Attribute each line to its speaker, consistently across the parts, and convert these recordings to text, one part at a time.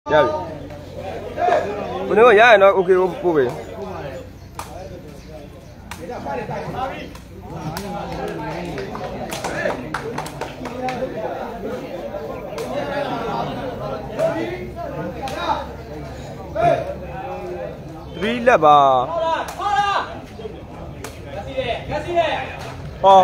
Speaker 1: Ya. Bueno, ya no, ok, ok. Three level. Oh.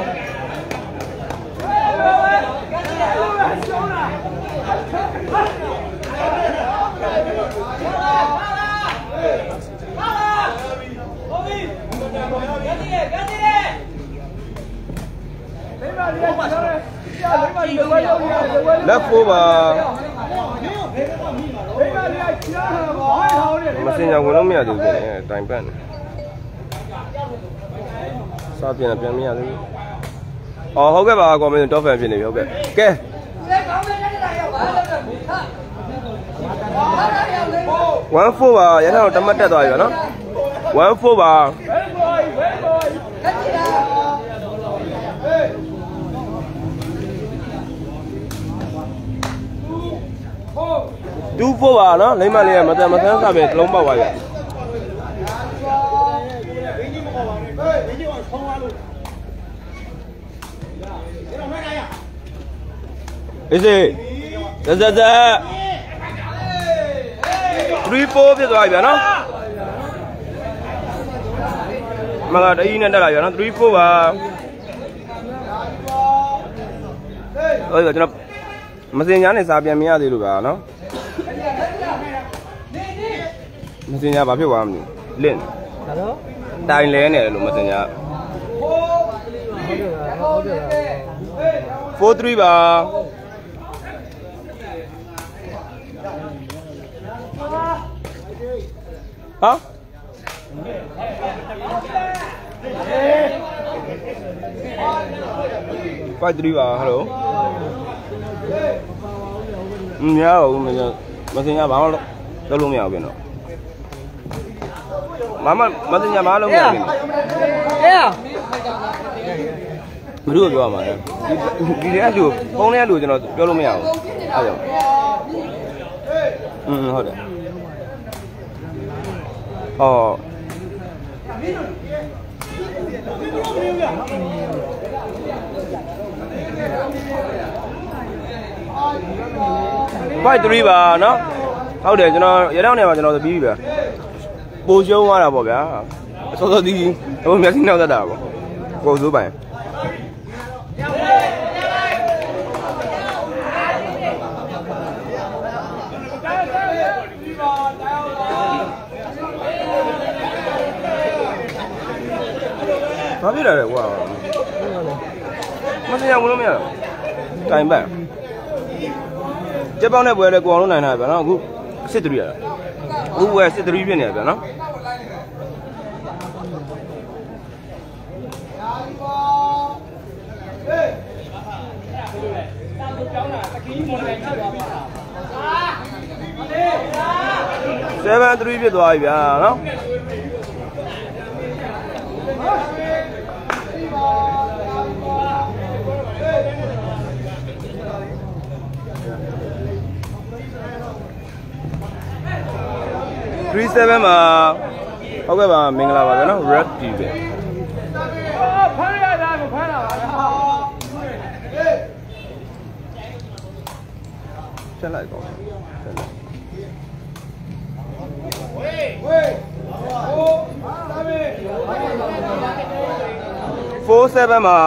Speaker 1: Left over. Masih yang belum ya tu time plan. Saat yang plan ni ada. Oh, okay bah, kau main top fan ni, okay. Okay. 14ပါရထားတော့တမတ်တက်သွားပြီနော်14ပါ24ပါနော်လိမ့်မလေးကမတန်မဆန်းစားပဲတစ်လုံးပေါက်သွားပြီအေးစေဇက်3-4ဖြစ်သွားပြီဗျာနော်မကတအီးနဲ့တက်လာပြီနော်3-4ပါဟုတ်ပြီကျွန်တော်မစင်ညာနဲ့စာပြန်မရသေးလို့ဗျာနော်မစင်ညာဘာဖြစ်သွားမလဲလင့်တိုင်လဲနေတယ်လို့မစင်ညာ4-3ပါဟာ5-3ပါဟယ်လိုမရဘူးမစင်ညာဘာမှလုပ်လို့မရဘူးပြင်တော့မစင်ညာဘာလုပ်မရဘူးအေးဘယ်လိုပြောရမှာလဲဒီထဲကလူဖုန်းထဲကလူကျွန်တော်ပြောလို့မရဘူးအဲ့ကြောင့်ဟုတ်တယ်哦。5-3ပါနော်ဟုတ်တယ်ကျွန်တော်ရတော့နေမှာကျွန်တော်ပြီးပြီဗျပိုရှုံးသွားတာပေါ့ဗျာအစောစောဒီဟိုမျက်စိနောက်သက်တာပေါ့ကိုစိုးပိုင်ဘာဖြစ်လာလဲကွာမစင်ရဘူးလို့မရတော့တိုင်ပတ်ကျပောင်းတဲ့ပွဲလဲကိုအောင်လုံးနိုင်တာဗျာနော်အခုစစ်3ရတာအခုပွဲစစ်3ဖြစ်နေတယ်ဗျာနော်7-3ဖြစ်သွားပြီဗျာနော်3-7မှာဟုတ်ကဲ့ပါမင်္ဂလာပါဗျာနော် red tea ပဲဖမ်းရတာမဖမ်းတာပါချက်လိုက်ကောချက်လိုက်ဝေးဟိုလာမေ4-7မှာ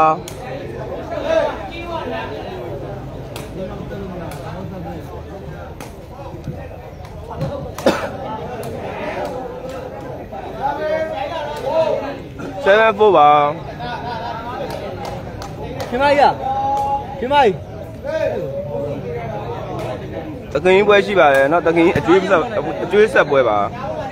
Speaker 1: 7-4ပါခင်မကြီးတကင်းပွဲရှိပါတယ်เนาะတကင်းအကျွေးဆက်ပွဲပါ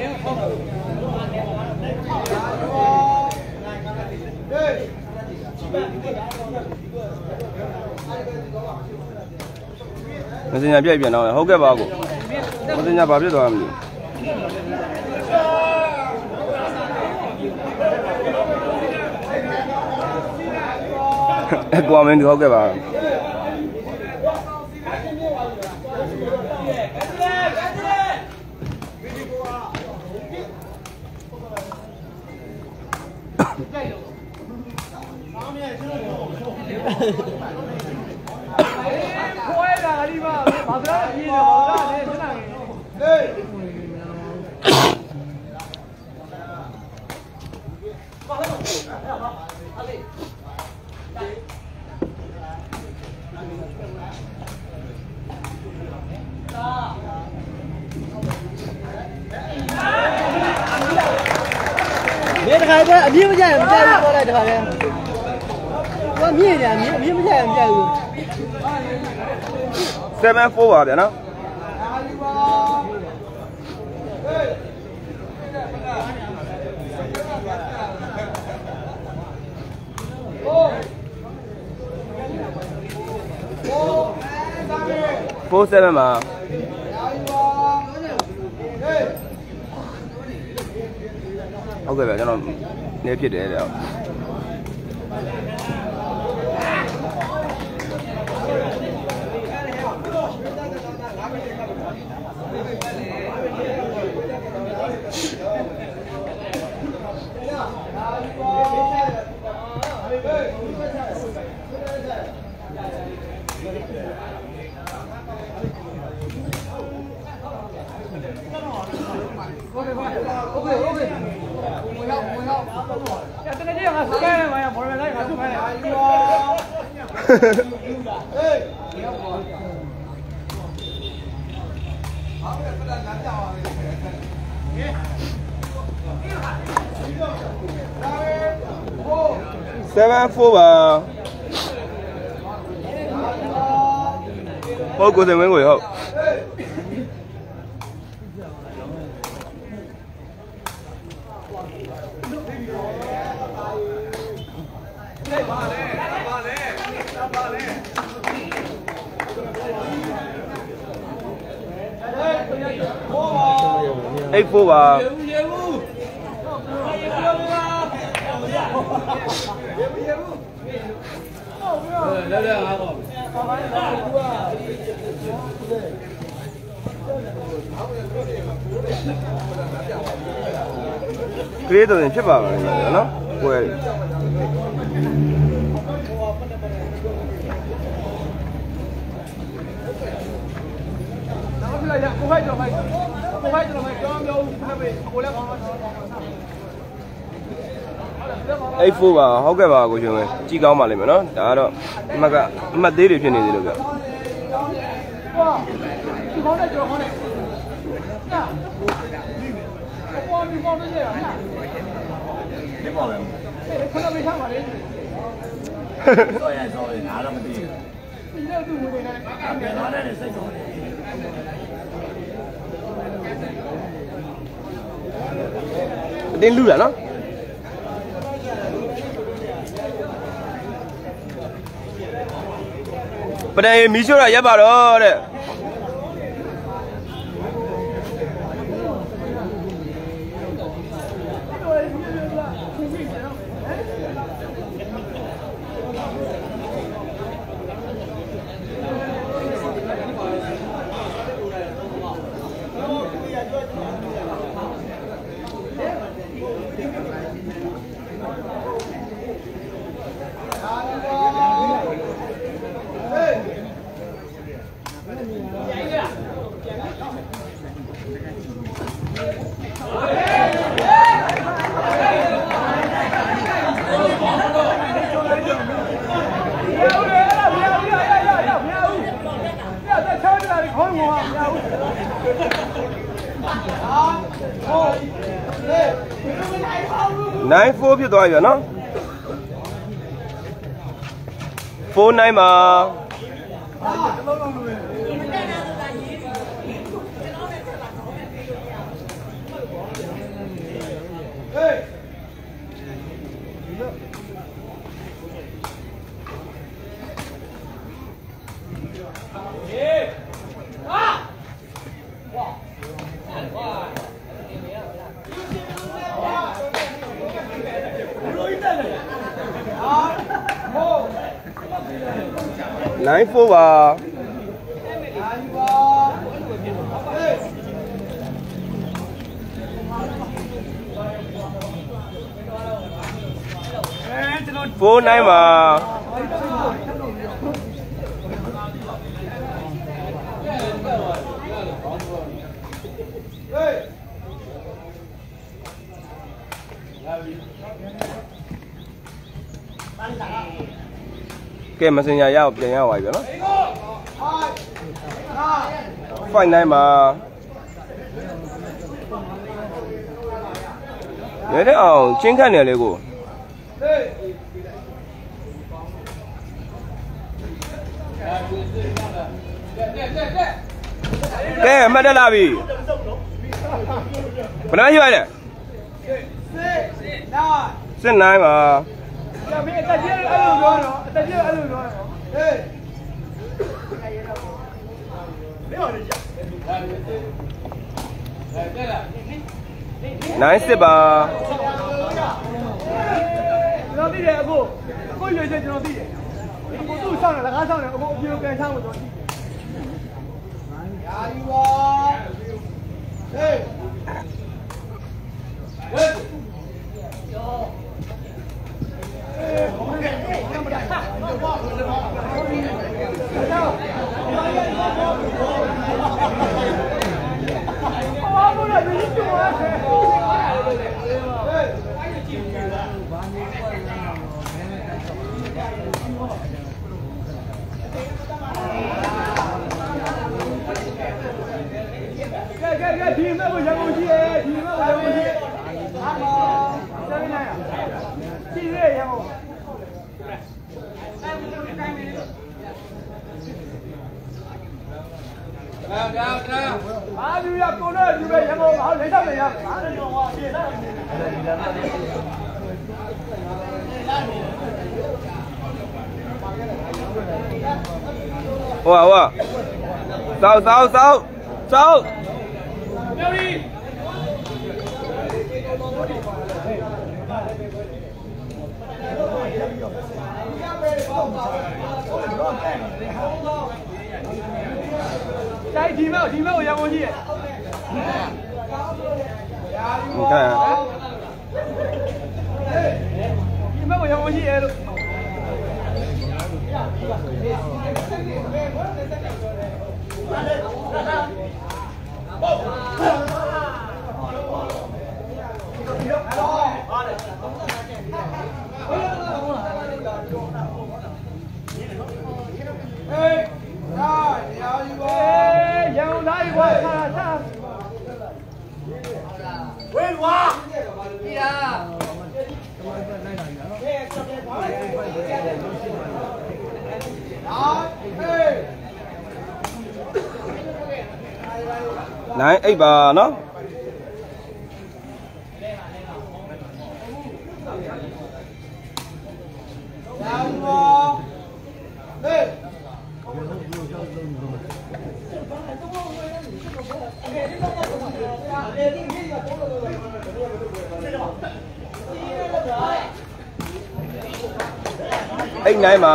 Speaker 1: မစင်ညာပြိုက်ပြန်တော့ဟုတ်ကဲ့ပါကိုမစင်ညာဘာဖြစ်သွားမလဲကွာမင်းဟုတ်ကဲ့ပါ
Speaker 2: 别看这，米不见，不见过来这边。我米呢，米不见，不见有。
Speaker 1: 7-4ပါဗျာနော်4-7ပါဟုတ်ကဲ့ဗျာကျွန်တော်နေဖြစ်တယ်ဗျာ7-4ပါဟုတ်ကိုယ်စင်ဝင်းကိုဟုတ်8-4ပါကလေးတော့ဖြစ်ပါမယ်နော်ပွဲ8-4ပါဟုတ်ကဲ့ပါကိုရှင်ပဲကြည်ကောင်းပါလိမ့်မယ်နော်ဒါကတော့အမှတ်သေးတွေဖြစ်နေသေးလို့ဗျဒီကောင်းတဲ့ကြော်ခေါင်းနဲ့ညာပေါ်ဒီပေါ်နေရညာဒီပေါ်လဲခဏမေးထားပါလေဆိုရငါတော့မသိဘူးဒီလိုသူ့ဝင်နေတယ်ပြန်လာတဲ့စိတ်ဆုံးတယ်အတင်းလူတာနော်ပဒံမီးရှို့တာရက်ပါတော့တဲ့9-4ဖြစ်သွားပြီနော်4-9ပါ9-4ပါ4-9ပါကဲမစင်ညာရအောင်ပြန်ရပါပြီနော်ဖိုင်နိုင်မှာရဲတဲ့အောင်ချင်းခတ်နေလေကိုကဲအမှတ်တက်လာပြီဘယ်နှရွက်လဲစစ်နိုင်ပါမင်းအတက်ကြီးအဲ့လိုပြောတော့အတက်ကြီးအဲ့လိုပြောတော့ဟေးနိုင်စစ်ပါကျွန်တော်သိတယ်အခုရွေးချက်ကျွန်တော်သိတယ်အခုသူ့ဆောင်တယ်လကားဆောင်တယ်အခုအပြေကန်ချမ်းကိုကျွန်တော်သိတယ်ရာယူပါဟေးဒီမဲ့ကိုရကုန်ကြီးရဲ့ဒီမဲ့ကိုရကုန်ကြီးဟာမောဆက်နေရကြည့်ရရအောင်အားလူရကိုနဲ့ဒီမဲ့ရကုန်ဟာလက်ချက်နေရမှာအားလုံးဟောပြေလာဟောစောက်ပြောပြီတိုင်းဒီမဲ့ကိုရအောင်ကြီးရဲ့ဟုတ်ကဲ့ဒီမဲ့ကိုရအောင်ကြီးရဲ့လို့နိုင်အိပ်ပါနော်အိပ်နိုင်ပါ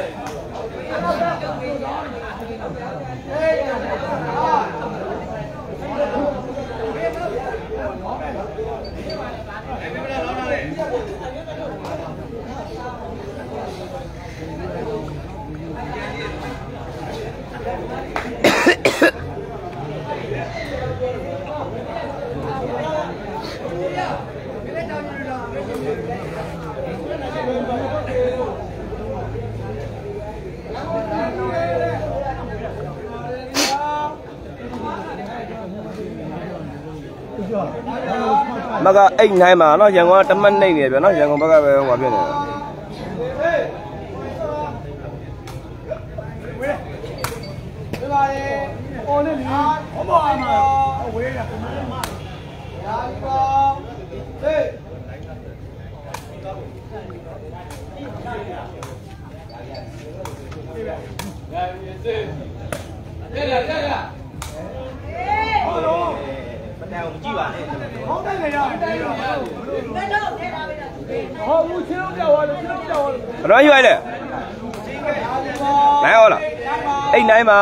Speaker 1: မကအိတ်နိုင်မှာเนาะရန်ကုန်ကတမတ်နှိမ့်နေပြီเนาะရန်ကုန်ဘက်ကပဲဟိုပြနေတယ်ဒီပါလေပေါ်နေပြီဟောပါမှာဝေးရရာဒီပါဟေးတက်လာဟောတော့မတန်ဘူးကြည့်ပါနဲ့ဟောတက်နေရတယ်တက်တော့ထဲထားပေးတာဟောဘူးချင်းလုံးကြောက်သွားလို့ရောယူလိုက်လေနိုင်ဟောလားအိတ်နိုင်ပါ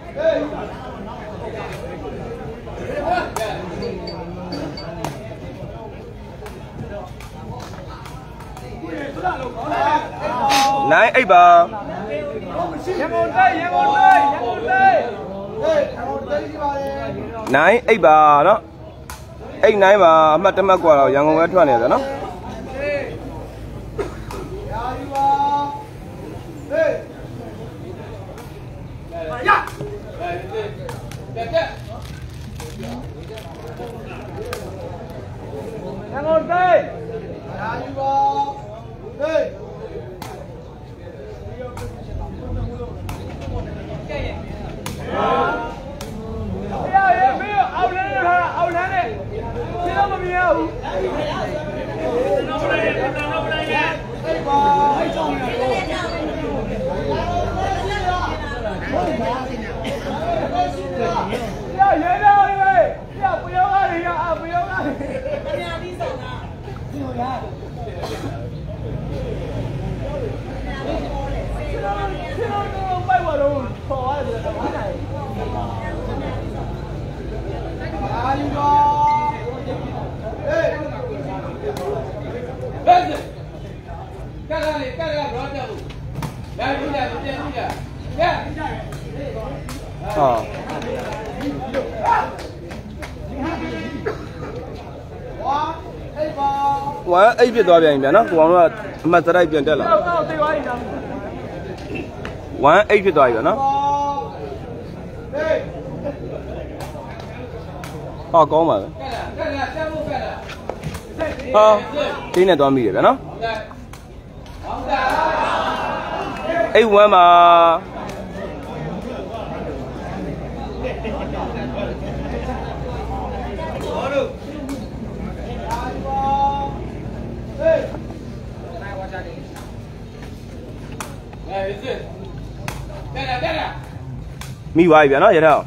Speaker 1: နိုင်အိတ်ပါရန်ကုန်တိုင်းနိုင်အိတ်ပါနော်အိတ်နိုင်မှာအမှတ်တမှတ်กว่าတော့ရန်ကုန်ပဲထွက်နေတယ်နော်
Speaker 2: ရန်ကုန်တိုင်းရာယူပါဟေးဝမ်းအိပ်ဖြစ်သွားပြန်ပြီဗျာနော်ကိုအောင်တို့ကအမှတ်စရိုက်ပြန်တက်လာဝမ်းအိပ်ဖြစ်သွားပြီဗျာနော်ဟောကောင်းပါပဲဟောဒီနဲ့သွားမိတယ်ဗျာနော်အိပ်ဝမ်းမှာမိသွားပြီဗျာနော်ရထား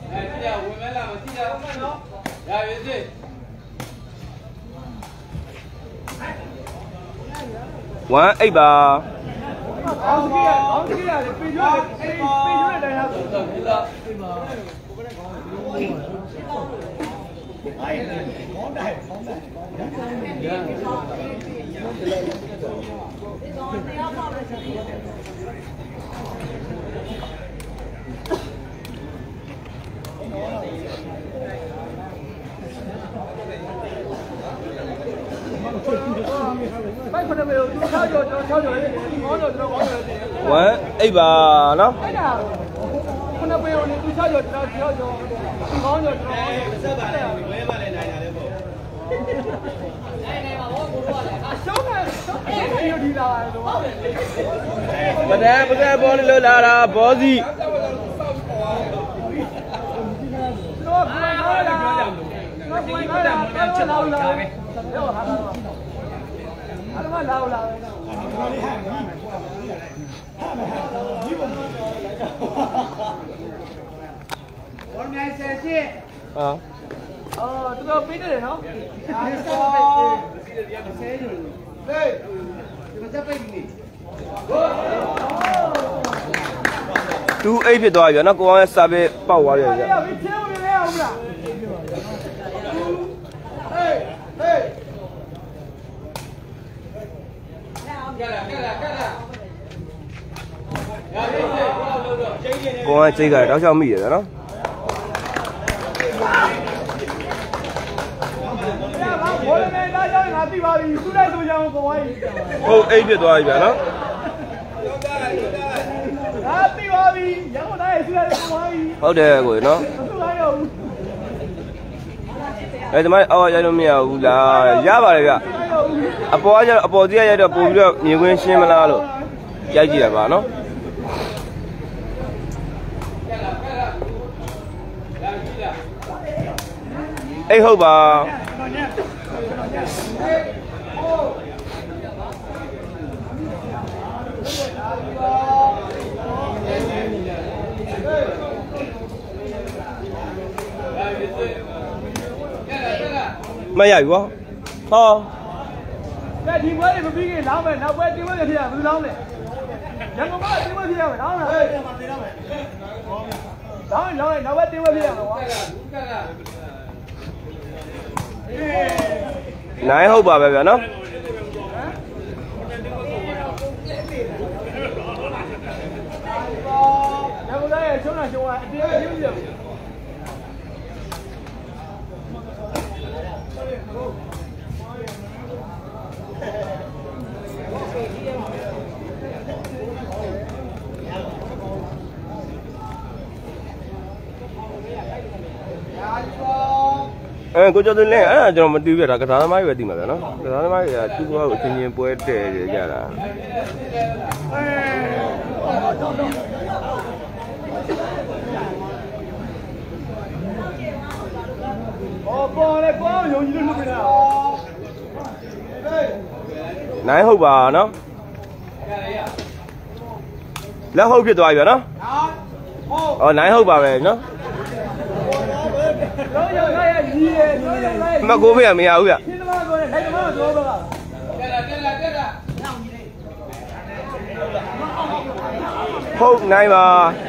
Speaker 2: ဝမ်းအိပ်ပါအောင်စကြီးအောင်စကြီးရတယ်ပြေးရွက်တိုင်းဟာဝမ်းအိပ်ပါနော်ခုနကပြောနေသူ6ကျော်ကျွန်တော်6ကျော်ဒီကောင်းကျော်ကျွန်တော်ဆက်ပါလေဝဲပါလေနိုင်တာလေပေါ့နိုင်ပါဘောကိုတော့လေရှုံးတယ်ရုပ်ဒီလာတယ်တော့မတန်းပကက်ဘောလို့လာတာဘောစီတော့ဘယ်လိုလဲတော့ဘယ်လိုလဲချက်တော့လာပဲရောဟာတော့အဲ့ဒါလာလာဘောမြိုင်ဆယ်ရှိအော်သူတို့ပေးတယ်နော်အဲ့ဒါပေးတယ်ဆယ်ယူဟေးဒီမှာတက်ပိတ်နေသူအိတ်ဖြစ်သွားပြီနော်ကိုအောင်ရဲ့စာပေပေါက်သွားတယ်ကြာဟေးဟေးကိုယ်ကချိန်ကြတယ်တောက်ချောက်မိရတယ်နော်ဘောလုံးနဲ့လာကြရင်ငါသိပါပြီသူ့လိုက်ဆိုကြအောင်ကိုယ်ကဟုတ်အိတ်ဖြစ်သွားပြီဗျာနော်ငါသိပါပြီရန်ကုန်တိုင်းဆွေးရတယ်ကိုယ်ကဟုတ်တယ်ကိုယ်နော်သူ့လိုက်ရောဒီမှာအော်ရိုက်လို့မရဘူးလားရပါတယ်ဗျအပေါ်ကကျတော့အပေါ်စီးရိုက်တော့ပို့ပြီးတော့မြင်ကွင်းရှင်းမလားလို့ရိုက်ကြည့်ရပါနော်အေးဟုတ်ပါမရပြီဗောဟောတဲ့ဒီဘွဲတွေမပြီးခင်လောင်းမယ်နောက်ဘွဲတင်းဘွဲတွေဖြစ်ရဘူးလောင်းလေရန်ကုန်ကတင်းဘွဲဖြစ်ရမယ်လောင်းလားဟေးမှာတင်ရမယ်လောင်းနောက်ဘွဲတင်းဘွဲဖြစ်ရမယ်ကွာနိုင်ဟုတ်ပါပဲဗျာနော်ရန်ကုန်တိုင်းရဲ့ချုံးတာချုံးတာအတင်းပဲရင်းပြ
Speaker 1: ကိုကျော်သွင်းလင်းအဲ့ဒါကျွန်တော်မတူပြတာကစားသမားတွေပဲသိမှာဗျာနော်ကစားသမားတွေကသူ့ဘောကိုအချင်းချင်းပွဲတဲ့ကြတာ
Speaker 2: ပေါ်လေပေါ်ယုံကြည်လို့လုပ်နေတာ
Speaker 1: နိုင်ဟုတ်ပါနော်လက်ဟုတ်ဖြစ်သွားပြီဗျာနော်နိုင်ဟုတ်ပါပဲနော်မကိုဖေးမရဘူးဗျဟုတ်နိုင်ပါ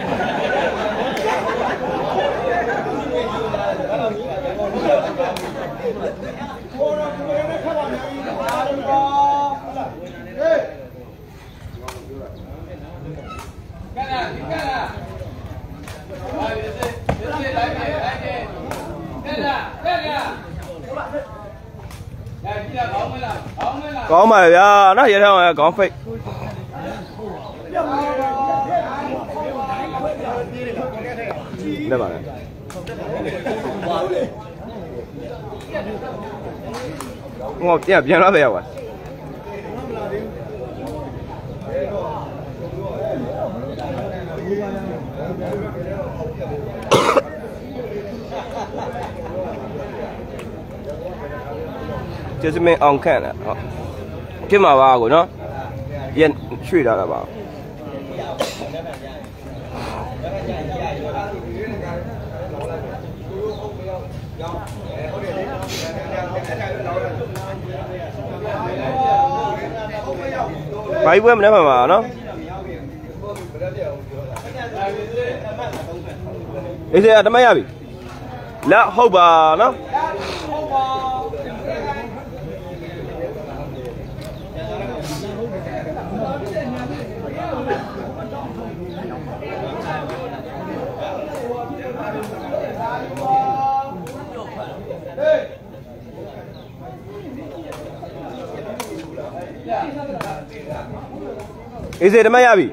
Speaker 1: ကောင်းပါလေဗျာနော်ရထားအောင်ကောင်းဖိတ်လက်ပါလေဟောပြန်လာပဲရောက်ပါကျေးဇူးမင်းအောင်ခန့်လားဟုတ်ဖြစ်မှာပါကိုနော်ရက်ရွှေ့လာတာပါဘိုင်ပွဲမနေမှာပါနော်အေးစေတမရပြီလက်ဟုတ်ပါနော်အေးစေတမရပြီ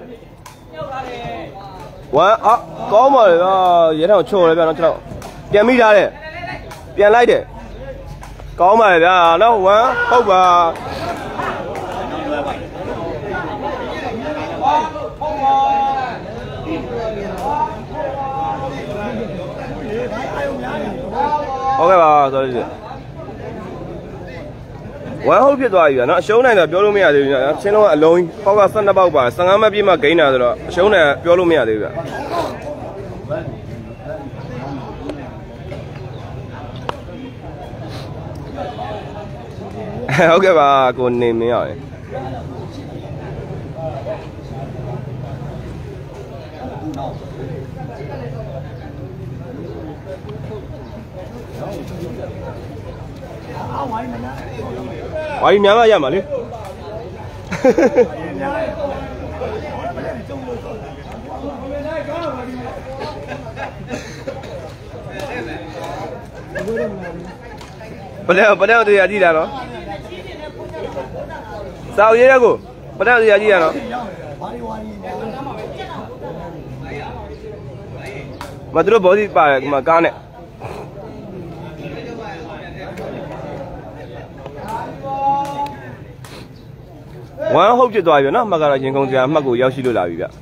Speaker 1: ဝမ်ကောင်းပါလေရဲထောင်ချို့လေဗျာနော်ကျွန်တော်ပြန်မိထားတယ်ပြန်လိုက်တယ်ကောင်းပါလေဗျာနော်ဝမ်ဟုတ်ပါဟုတ်ကဲ့ပါဆိုလို့ဝမ်ဟုတ်ဖြစ်သွားပြီဗျာနော်အရှုံးနိုင်တော့ပြောလို့မရသေးဘူးနော်ချင်းလုံးကအလုံးပေါက်က12ပေါက်ပါ15မပြည့်မှဂိမ်းတာဆိုတော့အရှုံးနိုင်ပြောလို့မရသေးဘူးဗျာဟုတ်ကဲ့ပါကိုနေမင်းရတယ်ဝိုင်းများမရမှာလေပလဲတရားကြည့်တာနော်စာအုပ်ရေးရကိုပလဲတရားကြည့်ရနော်မသူတို့ဘောစီပါတယ်ဒီမှာကားနဲ့ဝမ်ဟုတ်ဖြစ်သွားပြီနော်အမှတ်ကတော့ရင်ကုန်စရာအမှတ်ကိုရောက်ရှိလို့လာပြီဗျ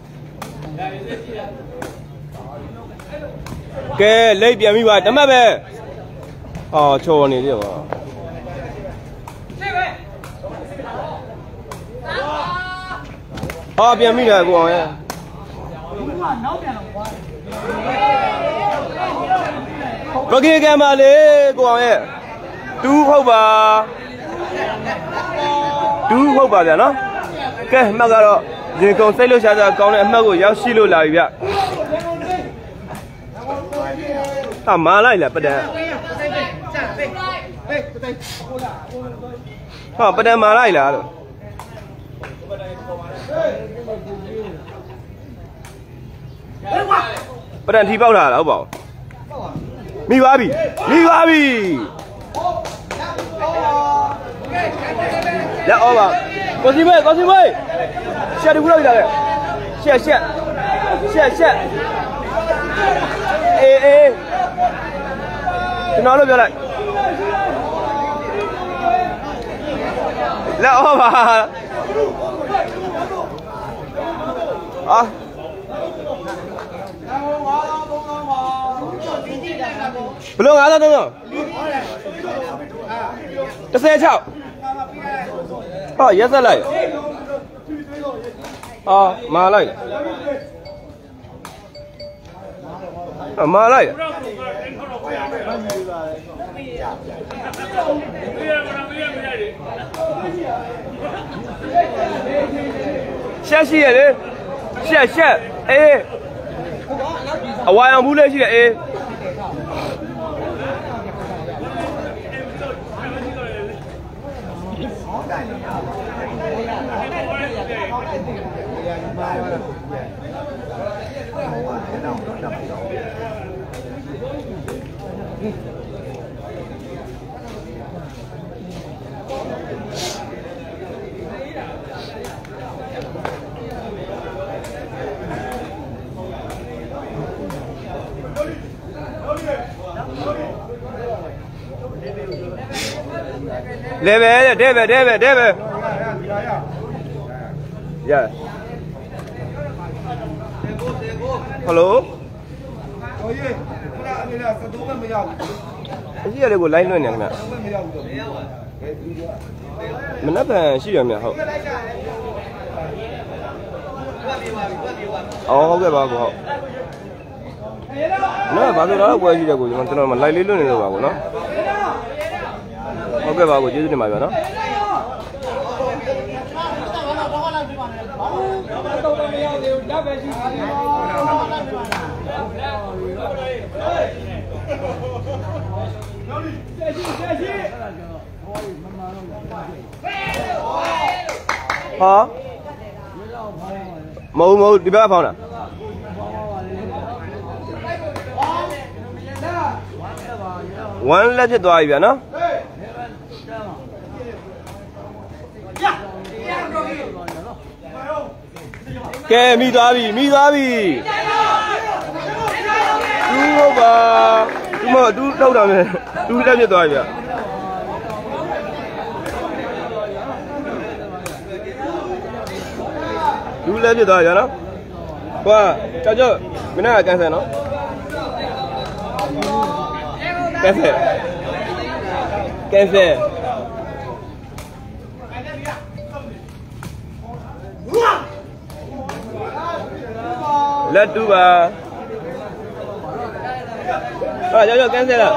Speaker 1: ကဲလိတ်ပြန်ပြီပါတမတ်ပဲချော်နေတယ်ပါပြန်ပြီလားကိုအောင်ရဲ့ဘဂေကံပါလေကိုအောင်ရဲ့တူးဟုတ်ပါတူးဟုတ်ပါဗျာနော်ကဲအမှတ်ကတော့ရင်ကုန်စိတ်လို့ရှာကြကောင်းတဲ့အမှတ်ကိုရောက်ရှိလို့လာပြီဗျမာလိုက်လားပဒံပဒံမာလိုက်လားလို့ပဒံထီပေါက်လာလားဟုတ်ပါဘူးမိပါပြီလက်အောပါကိုစီမွေရှက်တကူလောက်လာခဲ့ရှက်အေးကျွန်တော်လို့ပြောလိုက်လက်ဩပါအာဘလို့9000 3000 16ဟောရက်ဆက်လိုက်အာမာလိုက်မာလိုက်ရှက်ရှိရလေရှက်အေးအဝါရောင်ဘူးလေးရှိရအေးDebe. Ya. Hello. Oye, mira, satu kan meyau. Ini ada gua lain ni nak. Kenapa sih yang meyau? Oh, okay bagus. Nah, bagus lah gua sih jago. Cuma tu lain lilu ni tu bagus, no? Okay bagus, jadi ni macam mana? Hả? Mau di bawah apa nak? One lagi tu aja, no? Ke mi dabi. Tu apa? Cuma tu tahu dah ni. Tu lagi tu aja. Tu lagi tu aja, no? Wah, caca, mana cancel, no? Cancel. Let do ba. Ah, caca cancel lah.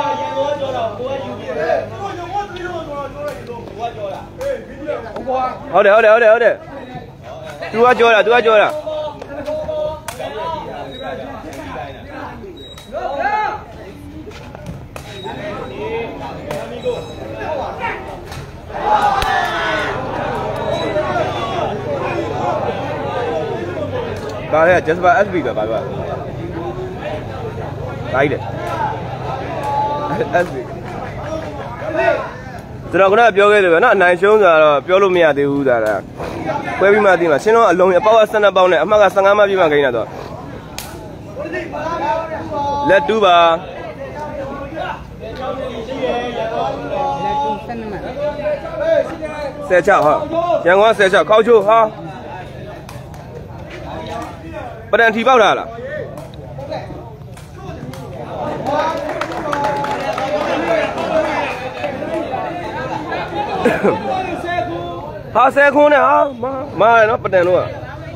Speaker 1: Hold. Tu aja lah. Bahaya, just about SB ba, bahaya. Baik deh. SB. Terus aku nak biar gitu, nak naik show dah, biar lu miat itu dah. Kau bi mati mah, sino along apa sana bau ni, amak asal ngama bi mah kau ini tu. Let do ba. Secah ha, yang gua secah, kau cu ha. Badan tiba dah lah. Ha sekon ni ha, mana nak badan lu?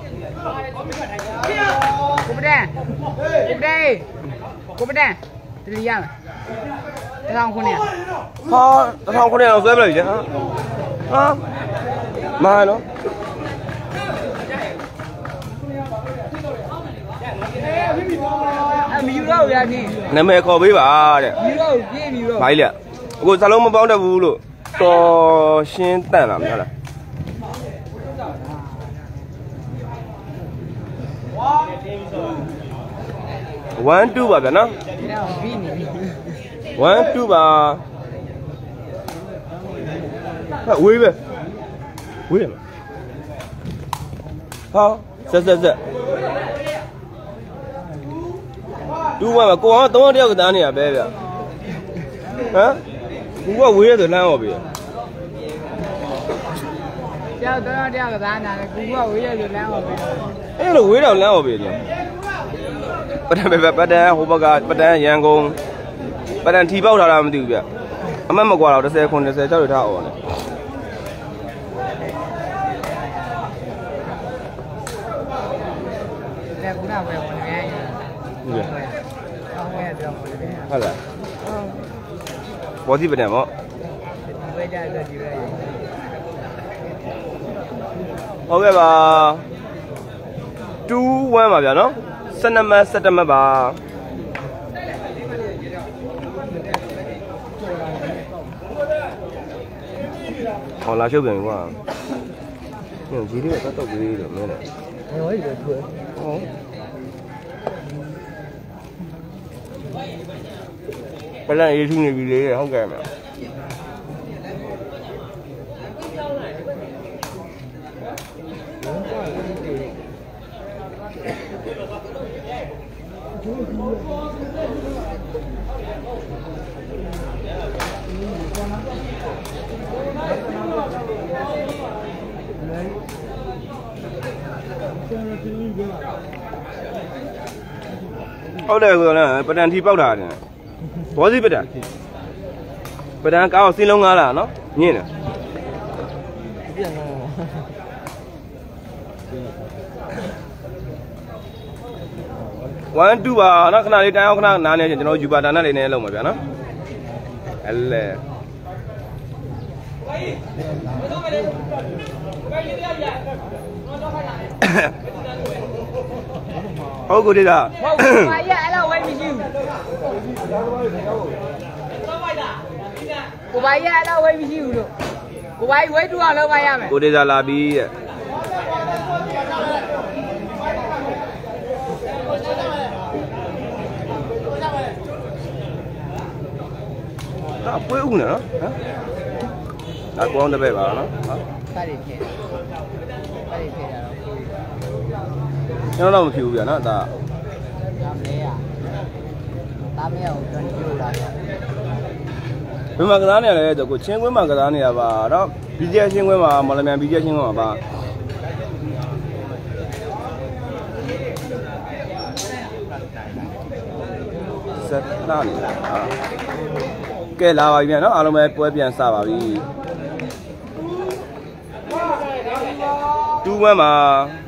Speaker 1: Kuberan, terlihat. Terang kau ni. Ha, terang kau ni orang siapa lagi? Ha, mana? Miro ya ni. Nama kau berapa ada? Miro. Baik le. Aku selalu mau bawa dah bulu. To Shintan lah, mana? One two ba, no? 1 2ပါဝေးပဲဝေးရမှာဟာဆက်တူပါမကိုအောင်3ယောက်ကတန်းနေတာပဲဗျဟမ်ကူကဝေးရတယ်လမ်းတော့ပြီ
Speaker 2: ကြောက်တော့တရားကသားနာတယ်ကူကဝေးရဆိုလမ်းဟောပဲ
Speaker 1: အဲ့လိုဝေးတော့လမ်းဟောပြီလေပတန်ပဲပတန်ဟိုဘက်ကပတန်ရန်ကုန်ပတန်ထီပေါက်ထားတာမသိဘူးဗျအမတ်မကွာတော့30ခွန်30ကြောက်ရထားအောင်လေ
Speaker 2: တဲ့ကူနာပဲဝင်နေရတယ်ဟုတ်ကဲ့အောင်းဝဲတော့ဝင်နေတယ်
Speaker 1: ဟုတ်လားဘောစီပတန်ပေါ့
Speaker 2: ဝဲကြတော့ကြည့်ရ
Speaker 1: ဟုတ်ကဲ့ပါ2-1ပါဗျာနော်12မှတ်17မှတ်ပါဟောလာရှုပ်ပြန်ပြီကွာညကြီးလေးကတော့ပေးလို့မင်းလည်း
Speaker 2: ဟောရည်ထွေး
Speaker 1: ဟုတ်ပလန်ရေးထူးနေပြီလေဟုတ်ကဲ့မှာဟုတ်တယ်ကွာနော်ပတန်ထီပေါက်တာတယ်ဘောစီပတန်ကားကိုစင်းလုံးကားလားနော်ညင်းတယ်ပြန်တော့1 2ပါနော်ခဏလေးတိုင်းအောင်ခဏနားနေချင်းကျွန်တော်ယူပါတာနဲ့လေးနဲ့လုံးပါဗျာနော်အဲ့လေဟုတ်ကိုတေးတာ
Speaker 2: ဟုတ်ပါရဲ့အဲ့လိုဝဲမရှိဘူးကိုပါရဲ့အဲ့လိုဝဲမရှိဘူးလို့ကိုပါဝဲတူအောင်လုပ်ပါရမယ်
Speaker 1: ကိုတေးတာလာပြီးရဲ့ဒါပွဲဦးနော်ဟမ်ဒါကောင်းတဲ့ဘက်ပါနော်ဟာ
Speaker 2: ပါရီဖြစ်တာ
Speaker 1: ကျွန်တော်တော့မဖြစ်ဘူးဗျာနော်ဒါ
Speaker 2: မဲရဒါမဲအောင်ကျွန်တော်ပြောလာတယ်
Speaker 1: ဘယ်မှာကစားနေရလဲဆိုကိုချင်းကွင်းမှာကစားနေရပါတော့ဘီဂျက်ချင်းကွင်းမှာမော်လမြိုင်ဘီဂျက်ချင်းကွင်းမှာပါဆက်လာနေကဲလာပါပြီဗျာနော်အားလုံးပဲပွဲပြန်စပါပြီ2-1မှာ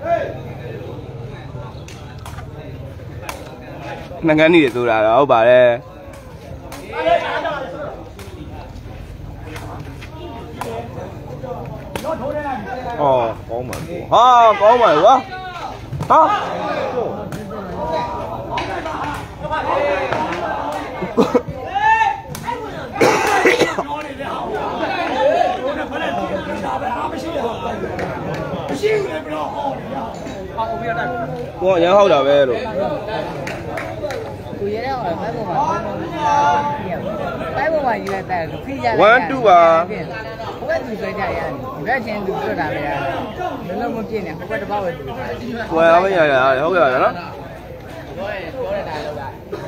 Speaker 1: နှငန်းနေဆိုတာတော့ဟုတ်ပါတယ်အော်ကောင်းပါဘူးဟာကောင်းပါကွာဟာကိုရဟောက်တာပဲလို့
Speaker 2: ကိုရတဲ့ဟောဘိုက်ပေါ်မှာဘိုက်ပေါ်မှာယူလိုက်တယ်ဖိကြတယ်
Speaker 1: 1 2ပါ
Speaker 2: ဘယ်သူဆွဲကြရတယ်ဒီဘက်ချင်းသူတွေ့တာပဲရတယ်လုံးလုံးမပြည့်နဲ့ဘက်တစ်ပေါက်ပဲသူ
Speaker 1: ကိုရမရရဟုတ်ကဲ့ပါနော်
Speaker 2: ပြောရတာတော့က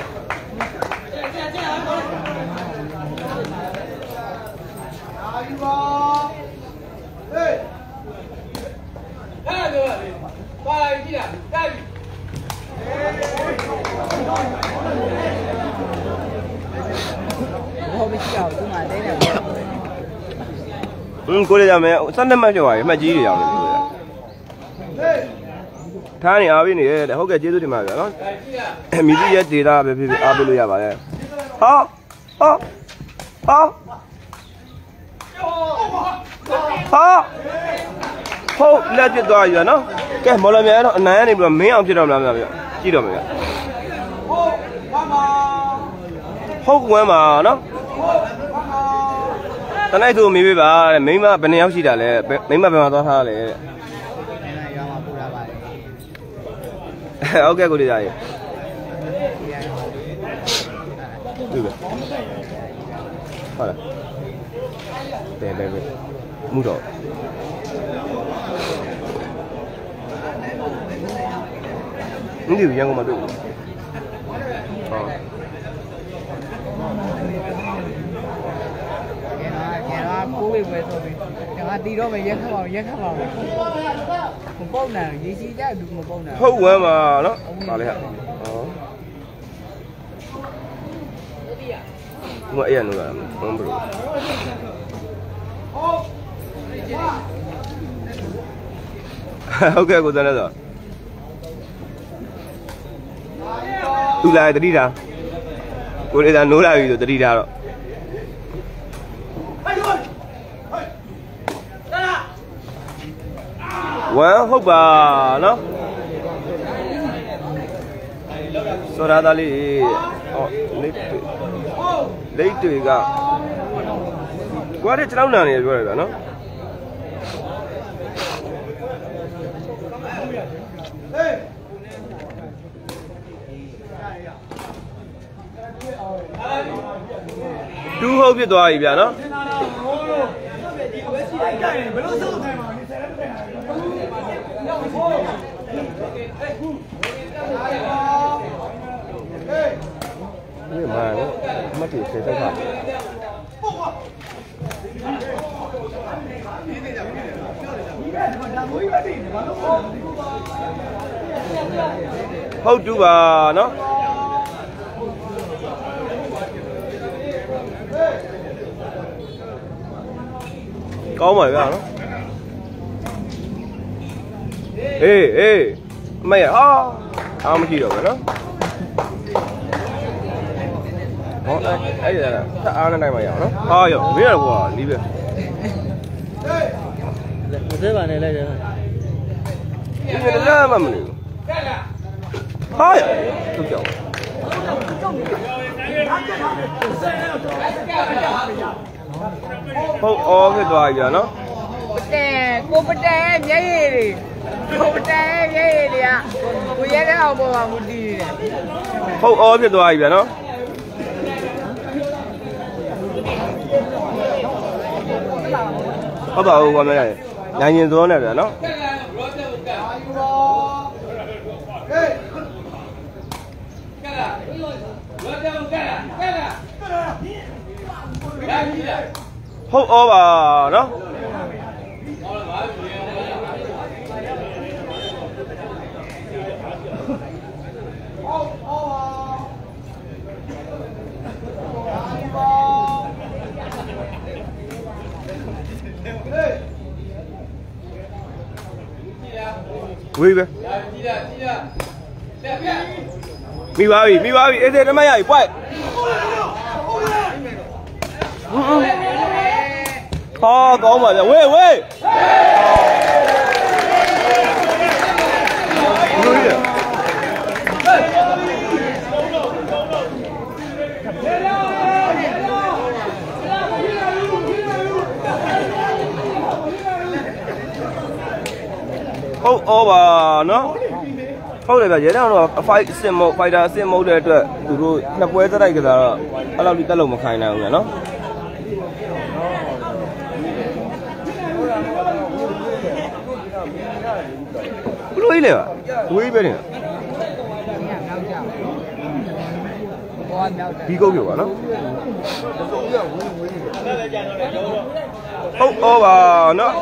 Speaker 2: အာယူပါဟေးအဲ့လိုပါလာကြည့်တာတိုက်ဘောမရှိအောင်သူမှတဲတယ်
Speaker 1: ကိုရကြမယ်12မှတ်ကျော်ပါပြီအမှတ်ကြီးတွေရောက်နေပြီကိုရထားနေအားပေးနေတယ်ဟုတ်ကဲ့ကျေးဇူးတင်ပါဗျာနော်မိသီးရဲ့ဒေတာပဲဖြစ်ဖြစ်အားပေးလို့ရပါတယ်ဟာဟုတ်လက်ပြသွားပြီနော်ကဲမော်လမြိုင်ကတော့အနိုင်ကနေပြီးတော့မင်းအောင်ဖြစ်တော့မလားဗျာကြည့်တော့မယ်ဗျာဟုတ်ကွမ်းပါနော်တနေ့သူမေးပေးပါတဲ့မိမဘယ်နှစ်ယောက်ရှိတာလဲမိမဘယ်မှာသွားထားလဲတဲ့
Speaker 2: ရွာမှာပို့တာပါလေ
Speaker 1: ဟုတ်ကဲ့ကိုလေးသားရေ对呗，好了，对，木头。你有见过吗？对不？啊。
Speaker 3: cố về về rồi chẳng hạn tí đó mày dán khắp vào một bông nào gì chứ chắc được một bông nào
Speaker 1: hậu quá mà nó vào đây hả ngoại yên rồi không được ok cô dân rồi tu lại đi ra cô đây là nối lại rồi đi ra rồi quá hốc bà nó sau đó ta đi lấy tuổi cả quá đấy cháu nào này rồi nó du hậu biết tôi vậy nó cái mà mất thì sẽ sai phạm hậu chú bà nó có mày vào nó ê mày à không chỉ được nó ấy là ta ăn này mày nó thôi rồi biết rồi đi về
Speaker 3: một thế bạn này lên rồi
Speaker 1: cái này là mà mình thôi tôi chịu không cái đoài giờ nó
Speaker 3: cô bật em vậy đi cô bật em vậy đi à cô vậy đó cô vào một đi
Speaker 1: không cái đoài giờ nó có bảo con này nhà nhìn xuống này rồi nó hậu ô bà đó Vui về mi babi ese nó mày ai quay có mà quê ô bà nó không để bà dễ đâu mà fighter sim mode đấy tụi tôi là quay tới đây cái đó lao đi tới lồng một khai nào nhỉ nó lùi lên à lùi bên này đi câu kiểu nó không ô bà nó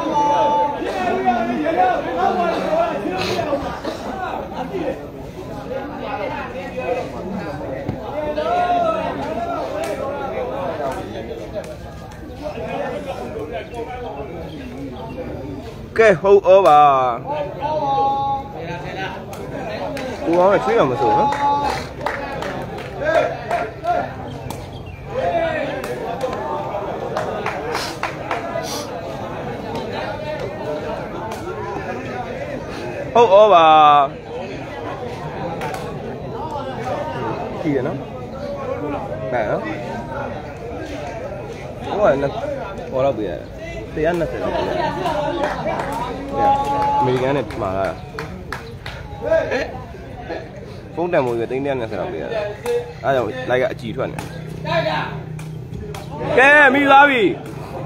Speaker 1: ok hậu ô bà cố gắng là chuyên làm một số nữa hậu ô bà gì vậy nó này đó đúng rồi nó có đâu bị thì ăn là sẽ mình cái này mà là phút này mọi người tính đen là sẽ làm gì rồi lại gạ chỉ thuần ok mi babi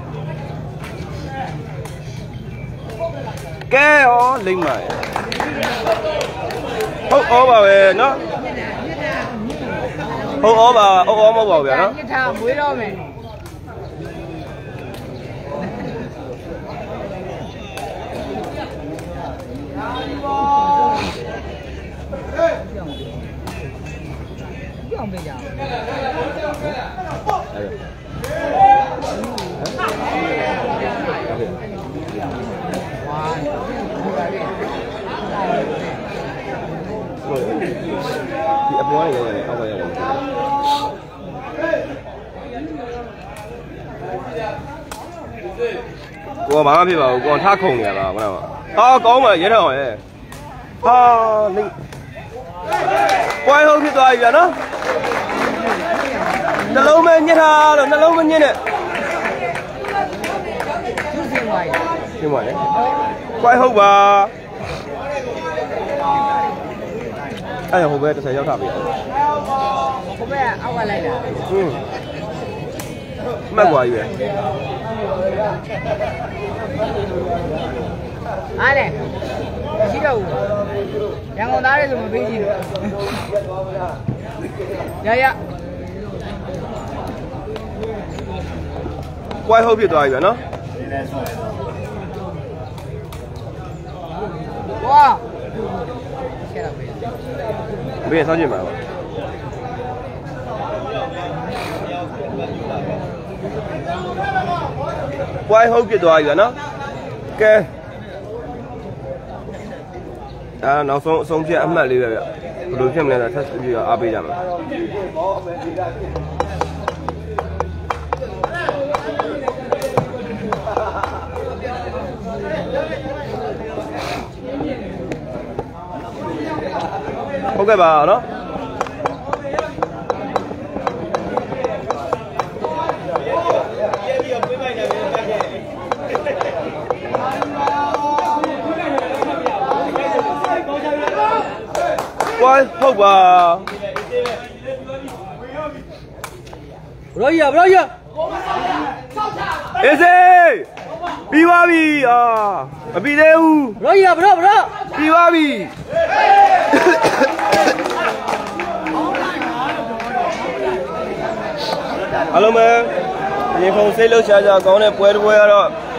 Speaker 1: ok ó linh mày hậu ó bảo về nó hậu ó bảo về nó ကိုကဘာမှဖြစ်ပါဘူးကိုကထားခုံနေရတာခဏမှဟာကောင်းပါရဲထောင်ရဲ့ဟာလိမ့်ပွဲဟုတ်ဖြစ်သွားပြီဗျာနော်နှလုံးမညစ်ထားလို့နှလုံးမညစ်နဲ့ရှင်းပါလေပွဲဟုတ်ပါအဲ့ဟိုဘက်30ရောက်ထားပြီ
Speaker 3: ဟိုဘက်အောက်ကလိုက်တာ
Speaker 1: မှတ်กว่าကြီးပဲ
Speaker 3: အားလေရှိတော့ဘူးရန်ကုန်သားတွေဆိုမပေးကြည့်ဘူးရ
Speaker 1: ပွဲဟုတ်ဖြစ်သွားပြီဗျာနော်
Speaker 3: ဝါရှက်တော့ပဲ
Speaker 1: ဘယ်ဆောင်းကြည့်မှာပါပွဲဟုတ်ဖြစ်သွားပြီဗျာနော်ကဲနောက်ဆုံးအဆုံးဖြတ်အမှတ်လေးပဲဗျဘယ်လိုဖြစ်မလဲဆိုတော့ test ပြီးတော့အားပေးကြမှာဟုတ်ကဲ့ပါနော်ဝိုင်းဟုတ်ပါ
Speaker 2: ဘရောကြီးဘရောကြီး
Speaker 1: အေးစေးပြီးပါပြီမပြီးသေးဘူး
Speaker 2: ဘရောကြီးဘရော
Speaker 1: ပြီးပါပြီအားလုံးပဲဒီဖုန်းစိတ်လှုပ်ရှားကြကောင်းတဲ့ပွဲတစ်ပွဲကတော့